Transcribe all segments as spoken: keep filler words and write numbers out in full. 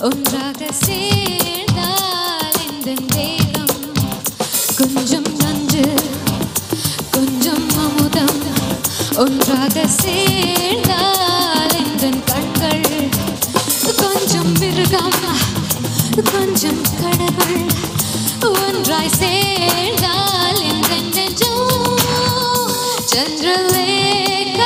ஒன்றாக சேர்ந்தால் இந்த தேகம் கொஞ்சம் நஞ்சு கொஞ்சம் அமுதம் ஒன்றாக சேர்ந்தால் இந்த கண்கள் கொஞ்சம் மிருகம் கொஞ்சம் கடவுள் ஒன்றாய் சேர்ந்தால் இந்த நெஞ்சம் சந்திரலேகா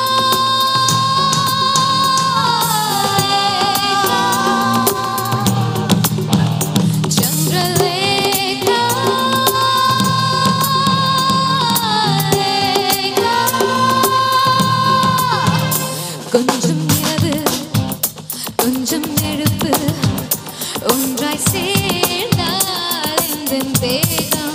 கொஞ்சம் நிலவு கொஞ்சம் நெருப்பு ஒன்றாய் சேர்ந்தால் இந்த தேகம்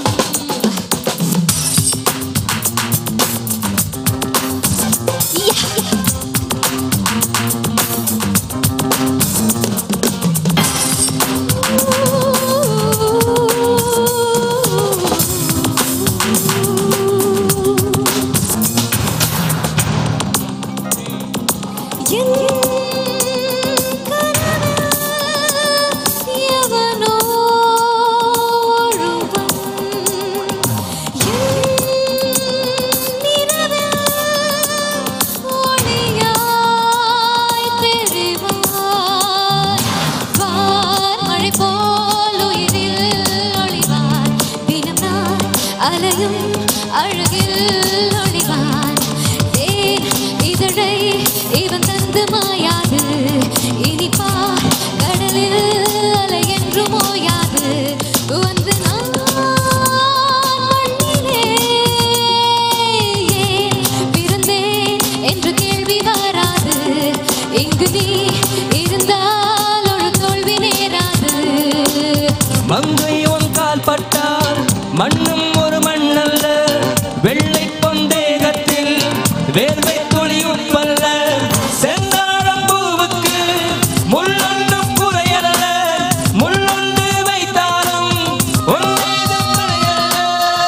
அலையும் அழகில் ஒளிவான் தேன் இதழை இவன் தந்து மாயாது இனிப்பா கடலில் அலை என்று மோயாது வந்து நான் மண்ணிலே ஏன் பிறந்தேன் என்று கேள்வி வராது இங்கு நீ இருந்தால் ஒரு தோல்வி நேராது மங்கை உன் கால் பட்டால் மண்ணும் ஒரு மண்ணல்ல வெள்ளை பொந்தேகத்தில் வேர்வை துளி உப்பல்ல செந்தாழம் பூவுக்கு முள்ளொன்றும் குறையல்ல முள்ளொன்று வைத்தாலும் ஒன்றேதும் குறையல்ல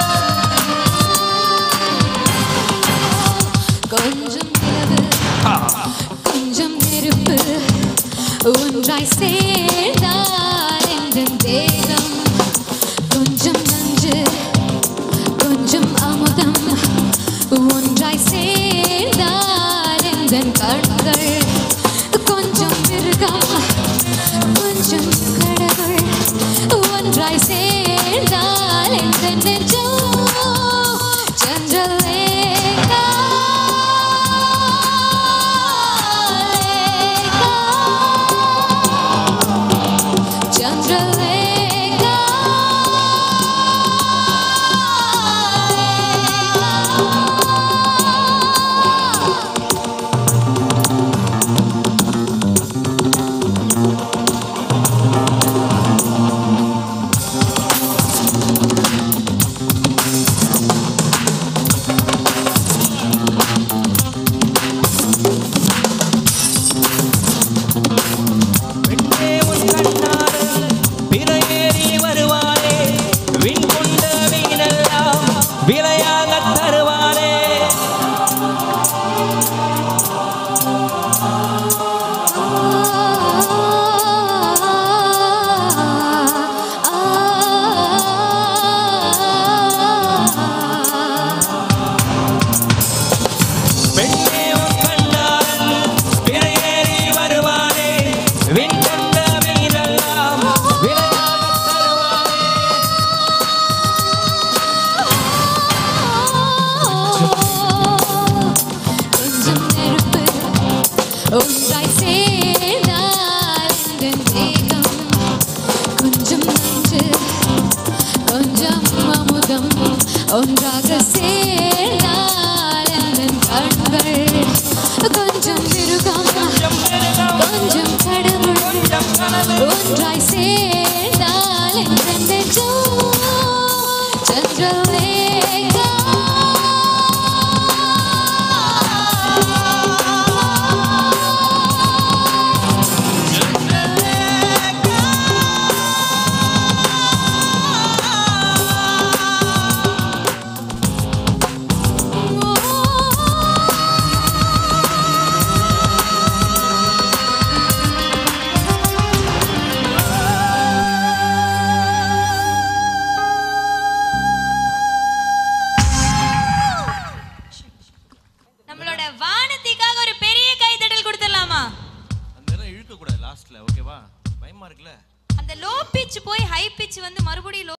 கொஞ்சம் நிலவு கொஞ்சம் நெருப்பு ஒன்றாய் சேர்ந்தால் இந்த தேகம் கொஞ்சம் நஞ்சு கொஞ்சம் அமுதம் ஒன்றாய் சேர்ந்தால் இந்த கண்கள் கொஞ்சம் மிருகம் கொஞ்சம் கடவுள் ஒன்றாய் சேர்ந்தால் இந்த நெஞ்சம் சந்திரலேகா சந்திரலேகா ஒன்றாய் சேர்ந்தால் இந்த தேகம் கொஞ்சம் நஞ்சு கொஞ்சம் அமுதம் ஒன்றாக சேர்ந்தால் இந்த கண்கள் கொஞ்சம் மிருகம் கொஞ்சம் கடவுள் ஒன்றாய் சேர்